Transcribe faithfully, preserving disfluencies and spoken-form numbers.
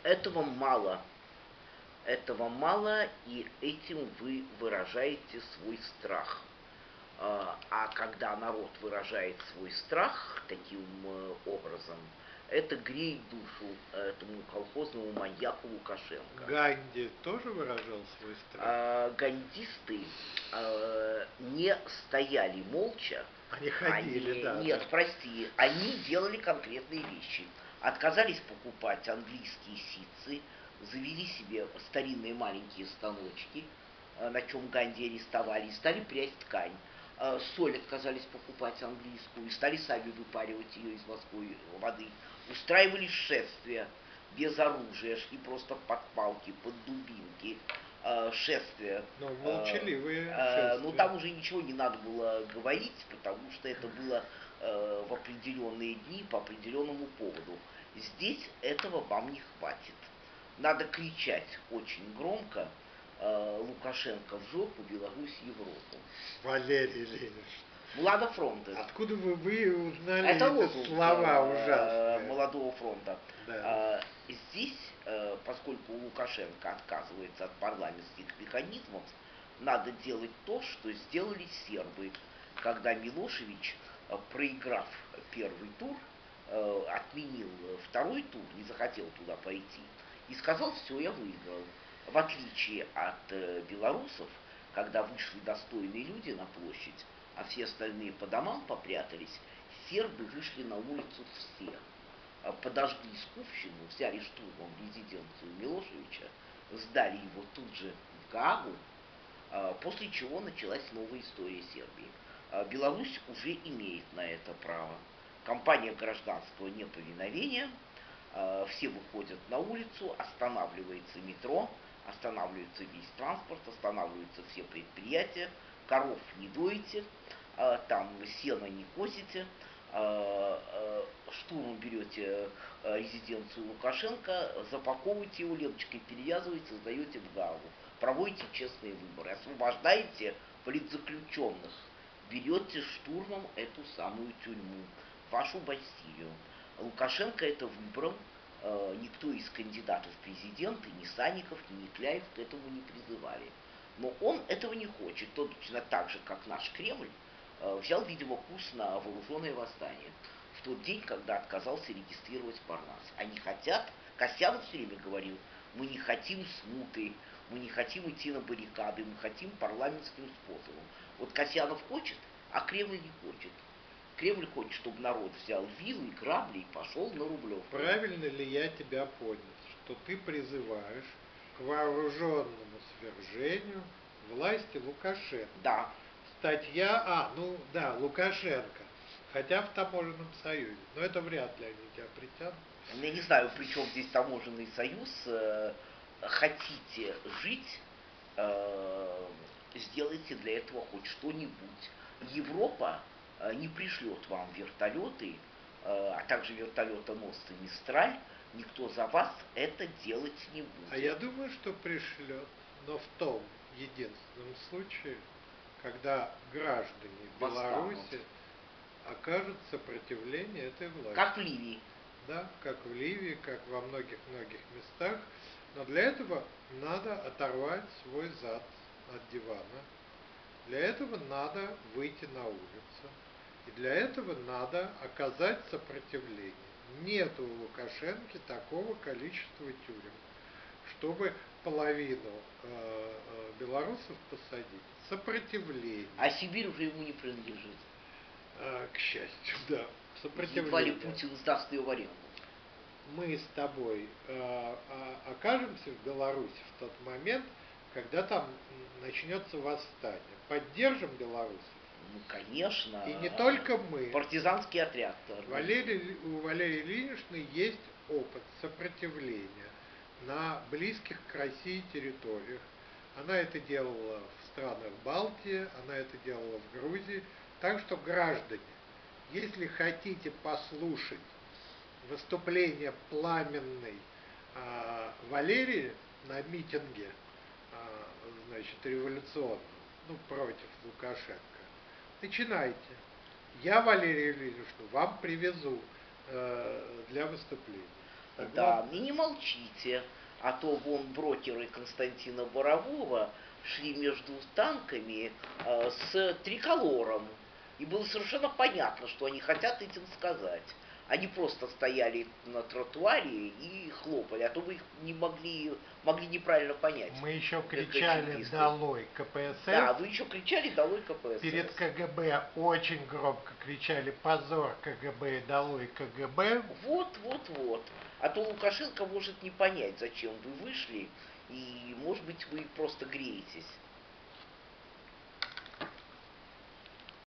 Этого мало. Этого мало, и этим вы выражаете свой страх. А а когда народ выражает свой страх таким э, образом, это греет душу этому колхозному маньяку Лукашенко. Ганди тоже выражал свой страх? А, гандисты а, не стояли молча. Они ходили, Они, да, нет, да. прости, они делали конкретные вещи. Отказались покупать английские ситцы, завели себе старинные маленькие станочки, э, на чем Ганди арестовали, и стали прясть ткань. Э, Соль отказались покупать английскую, и стали сами выпаривать ее из морской воды. Устраивали шествия без оружия, шли просто под палки, под дубинки, э, шествия. Ну, Э, молчаливые э, ну, шествия. там уже ничего не надо было говорить, потому что это было э, в определенные дни по определенному поводу. Здесь этого вам не хватит. Надо кричать очень громко: э, Лукашенко в жопу, Беларусь в Европу. Валерий Ильич, Млада фронта. откуда вы, вы узнали Это эти лозунг слова э, ужасные? молодого фронта. Да. Э, здесь, э, поскольку Лукашенко отказывается от парламентских механизмов, надо делать то, что сделали сербы, когда Милошевич, э, проиграв первый тур, э, отменил второй тур, не захотел туда пойти, и сказал: все, я выиграл. В отличие от э, белорусов, когда вышли достойные люди на площадь, а все остальные по домам попрятались, сербы вышли на улицу все. А, подожгли Скупщину, взяли штурмом резиденцию Милошевича, сдали его тут же в Гаагу, а, после чего началась новая история Сербии. А, Беларусь уже имеет на это право. Кампания гражданского неповиновения, а, все выходят на улицу, останавливается метро, останавливается весь транспорт, останавливаются все предприятия, коров не доите, а, там сено не косите, а, а, штурмом берете а, резиденцию Лукашенко, запаковываете его ленточкой, перевязываете, сдаете в Гаагу, проводите честные выборы, освобождаете политзаключенных, берете штурмом эту самую тюрьму, вашу Бастилию. Лукашенко это выбрал, э, никто из кандидатов в президенты, ни Санников, ни Никляев к этому не призывали. Но он этого не хочет, точно так же, как наш Кремль, э, взял, видимо, курс на вооруженное восстание в тот день, когда отказался регистрировать Парнас. Они хотят, Касьянов все время говорил: мы не хотим смуты, мы не хотим идти на баррикады, мы хотим парламентским способом. Вот Касьянов хочет, а Кремль не хочет. Кремль хочет, чтобы народ взял вилы, грабли и пошел на Рублевку. Правильно ли я тебя понял, что ты призываешь к вооруженному свержению власти Лукашенко? Да. Статья, а, ну да, Лукашенко, хотя в таможенном союзе, но это вряд ли они тебя притянут. Я не знаю, при чем здесь таможенный союз. Э, Хотите жить, э, сделайте для этого хоть что-нибудь. Европа э, не пришлет вам вертолеты, э, а также вертолетоносцы Мистраль, никто за вас это делать не будет. А я думаю, что пришлет, но в том единственном случае, когда граждане Восстанут. Беларуси окажут сопротивление этой власти. Как в Ливии. Да, как в Ливии, как во многих-многих местах. Но для этого надо оторвать свой зад от дивана. Для этого надо выйти на улицу. И для этого надо оказать сопротивление. Нет у Лукашенко такого количества тюрем, чтобы половину э, э, белорусов посадить. Сопротивление. А Сибирь уже ему не принадлежит. Э, к счастью, да. Едва ли Сопротивление. Путин сдаст ее в аренду. Мы с тобой э, окажемся в Беларуси в тот момент, когда там начнется восстание. Поддержим белорусов? Ну, конечно. И не только мы. Партизанский отряд. Валерий, у Валерии Ильиничны есть опыт сопротивления на близких к России территориях. Она это делала в странах Балтии, она это делала в Грузии. Так что, граждане, если хотите послушать выступление пламенной э, Валерии на митинге, э, значит, революционном, ну, против Лукашенко, начинайте. Я Валерию Ильиничну вам привезу э, для выступления. Да, и не молчите, а то вон брокеры Константина Борового шли между танками э, с триколором. И было совершенно понятно, что они хотят этим сказать. Они просто стояли на тротуаре и хлопали, а то вы их не могли, могли неправильно понять. Мы еще как кричали чекисты. «Долой КПСС». Да, вы еще кричали «Долой КПСС». Перед КГБ очень громко кричали «Позор КГБ и долой КГБ». Вот, вот, вот. А то Лукашенко может не понять, зачем вы вышли, и, может быть, вы просто греетесь.